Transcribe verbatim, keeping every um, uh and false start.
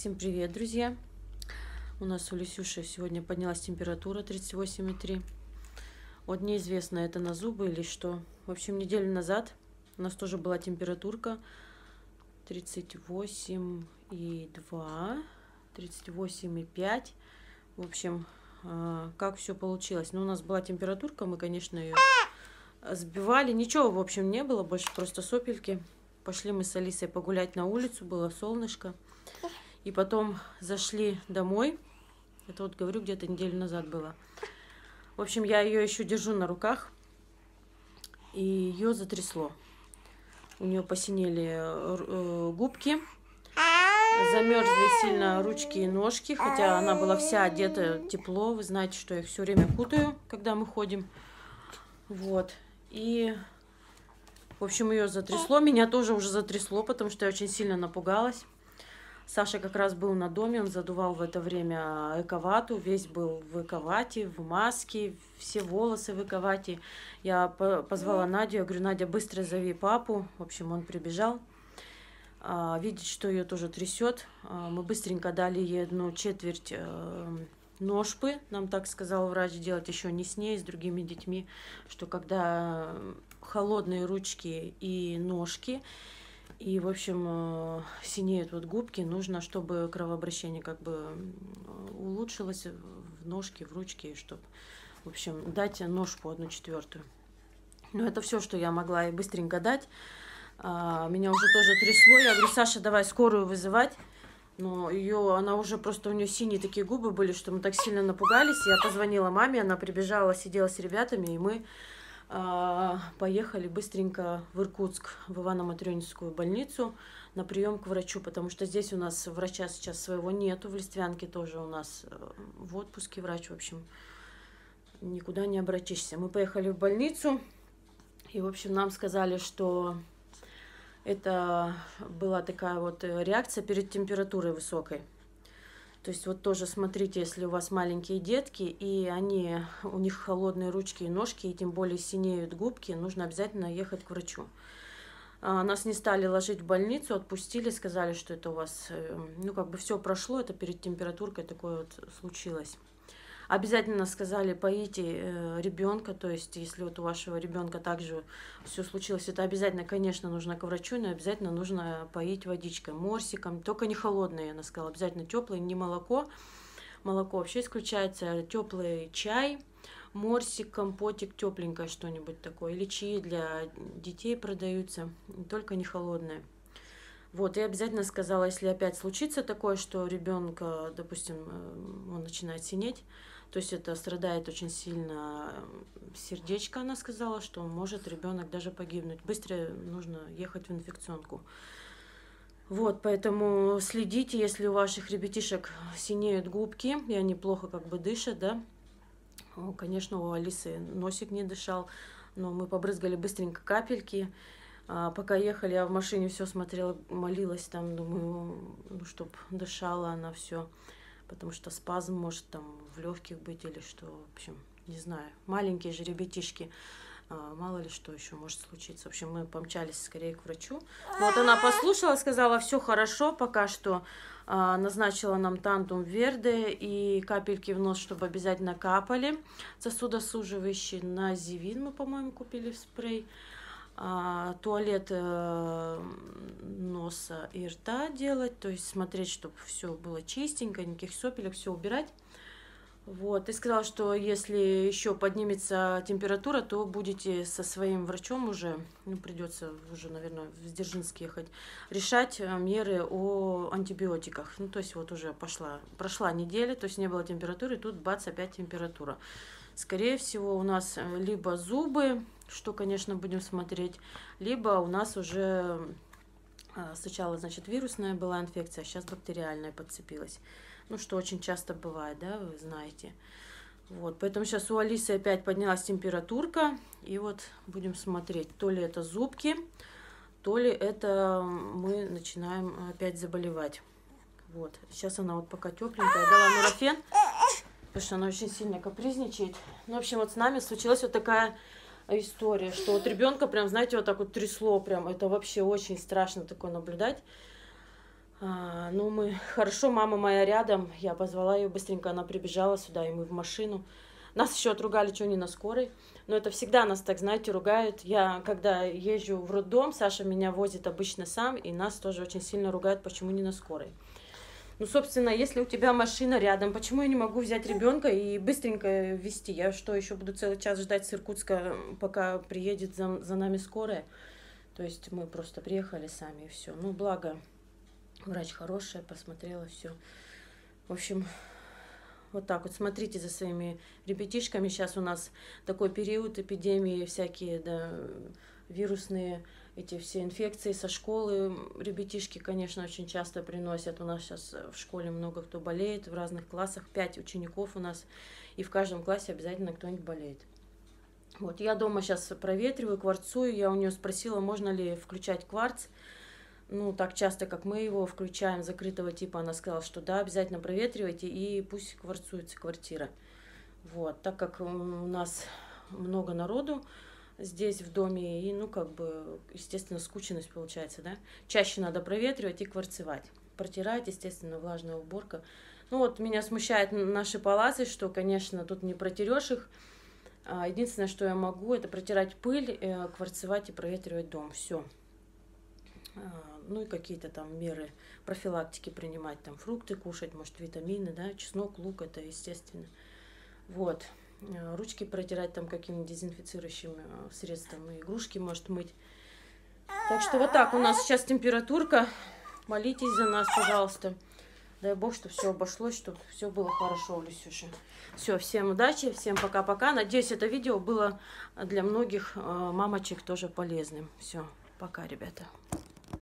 Всем привет, друзья! У нас у Лисюши сегодня поднялась температура тридцать восемь и три. Вот неизвестно, это на зубы или что. В общем, неделю назад у нас тоже была температурка тридцать восемь и два, тридцать восемь и пять. В общем, как все получилось. Ну, у нас была температурка, мы, конечно, ее сбивали. Ничего, в общем, не было, больше просто сопельки. Пошли мы с Алисой погулять на улицу, было солнышко. И потом зашли домой. Это вот, говорю, где-то неделю назад было. В общем, я ее еще держу на руках. И ее затрясло. У нее посинели губки. Замерзли сильно ручки и ножки. Хотя она была вся одета тепло. Вы знаете, что я их все время кутаю, когда мы ходим. Вот. И, в общем, ее затрясло. Меня тоже уже затрясло, потому что я очень сильно напугалась. Саша как раз был на доме, он задувал в это время эковату, весь был в эковате, в маске, все волосы в эковате. Я позвала Надю, я говорю: Надя, быстро зови папу. В общем, он прибежал, видит, что ее тоже трясет. Мы быстренько дали ей одну четверть ножпы, нам так сказал врач, делать еще не с ней, с другими детьми, что когда холодные ручки и ножки, и, в общем, синеют вот губки, нужно, чтобы кровообращение как бы улучшилось в ножке, в ручке, чтобы, в общем, дать ножку одну четвертую. Но это все, что я могла ей быстренько дать. Меня уже тоже трясло. Я говорю: Саша, давай скорую вызывать. Но ее, она уже просто, у нее синие такие губы были, что мы так сильно напугались. Я позвонила маме, она прибежала, сидела с ребятами, и мы поехали быстренько в Иркутск, в Ивано-Матрёнинскую больницу на прием к врачу, потому что здесь у нас врача сейчас своего нету, в Листвянке тоже у нас в отпуске врач, в общем, никуда не обратишься. Мы поехали в больницу, и, в общем, нам сказали, что это была такая вот реакция перед температурой высокой. То есть вот тоже смотрите, если у вас маленькие детки, и они, у них холодные ручки и ножки, и тем более синеют губки, нужно обязательно ехать к врачу. Нас не стали ложить в больницу, отпустили, сказали, что это у вас, ну как бы все прошло, это перед температуркой такое вот случилось. Обязательно сказали: поите ребенка, то есть если вот у вашего ребенка также все случилось, это обязательно, конечно, нужно к врачу, но обязательно нужно поить водичкой, морсиком, только не холодное, она сказала, обязательно теплое, не молоко. Молоко вообще исключается, теплый чай, морсик, компотик, тепленькое что-нибудь такое, или чаи для детей продаются, только не холодное. Вот, и обязательно сказала, если опять случится такое, что ребенка, допустим, он начинает синеть, то есть это страдает очень сильно сердечко, она сказала, что может ребенок даже погибнуть. Быстро нужно ехать в инфекционку. Вот, поэтому следите, если у ваших ребятишек синеют губки, и они плохо как бы дышат, да. Конечно, у Алисы носик не дышал, но мы побрызгали быстренько капельки. А пока ехали, я в машине все смотрела, молилась там, думаю, ну, чтоб дышала она все, потому что спазм может там в легких быть или что, в общем, не знаю. Маленькие же ребятишки, мало ли что еще может случиться. В общем, мы помчались скорее к врачу. Вот она послушала, сказала: все хорошо, пока что назначила нам тантум верде и капельки в нос, чтобы обязательно капали. Сосудосуживающий називин мы, по-моему, купили в спрей. А, туалет э, носа и рта делать, то есть смотреть, чтобы все было чистенько, никаких сопелек, все убирать. Вот, и сказала, что если еще поднимется температура, то будете со своим врачом уже, ну, придется уже, наверное, в Дзержинск ехать, решать меры о антибиотиках. Ну, то есть вот уже пошла, прошла неделя, то есть не было температуры, и тут бац, опять температура. Скорее всего, у нас либо зубы, что, конечно, будем смотреть, либо у нас уже сначала, значит, вирусная была инфекция, а сейчас бактериальная подцепилась. Ну, что очень часто бывает, да, вы знаете. Вот, поэтому сейчас у Алисы опять поднялась температурка, и вот будем смотреть, то ли это зубки, то ли это мы начинаем опять заболевать. Вот, сейчас она вот пока тепленькая, я дала нурофен, потому что она очень сильно капризничает. Ну, в общем, вот с нами случилась вот такая история, что вот ребенка прям, знаете, вот так вот трясло, прям, это вообще очень страшно такое наблюдать. А, ну, мы... Хорошо, мама моя рядом. Я позвала ее быстренько, она прибежала сюда, и мы в машину. Нас еще отругали, что не на скорой. Но это всегда нас так, знаете, ругают. Я, когда езжу в роддом, Саша меня возит обычно сам, и нас тоже очень сильно ругают, почему не на скорой. Ну, собственно, если у тебя машина рядом, почему я не могу взять ребенка и быстренько везти? Я что, еще буду целый час ждать с Иркутска, пока приедет за, за нами скорая? То есть мы просто приехали сами, и все. Ну, благо, врач хорошая, посмотрела, все. В общем, вот так вот, смотрите за своими ребятишками. Сейчас у нас такой период эпидемии, всякие, да, вирусные, эти все инфекции со школы. Ребятишки, конечно, очень часто приносят. У нас сейчас в школе много кто болеет, в разных классах. Пять учеников у нас, и в каждом классе обязательно кто-нибудь болеет. Вот, я дома сейчас проветриваю, кварцую. Я у нее спросила, можно ли включать кварц. Ну, так часто, как мы его включаем, закрытого типа, она сказала, что да, обязательно проветривайте, и пусть кварцуется квартира. Вот, так как у нас много народу здесь в доме, и, ну, как бы, естественно, скученность получается, да. Чаще надо проветривать и кварцевать. Протирать, естественно, влажная уборка. Ну, вот меня смущает наши паласы, что, конечно, тут не протерешь их. Единственное, что я могу, это протирать пыль, кварцевать и проветривать дом. Все. Ну и какие-то там меры профилактики принимать, там фрукты кушать, может, витамины, да, чеснок, лук, это естественно. Вот. Ручки протирать там каким-нибудь дезинфицирующим средством, и игрушки, может, мыть. Так что вот так у нас сейчас температурка. Молитесь за нас, пожалуйста. Дай Бог, чтобы все обошлось, чтобы все было хорошо у Люсюши. Все, всем удачи, всем пока-пока. Надеюсь, это видео было для многих мамочек тоже полезным. Все, пока, ребята.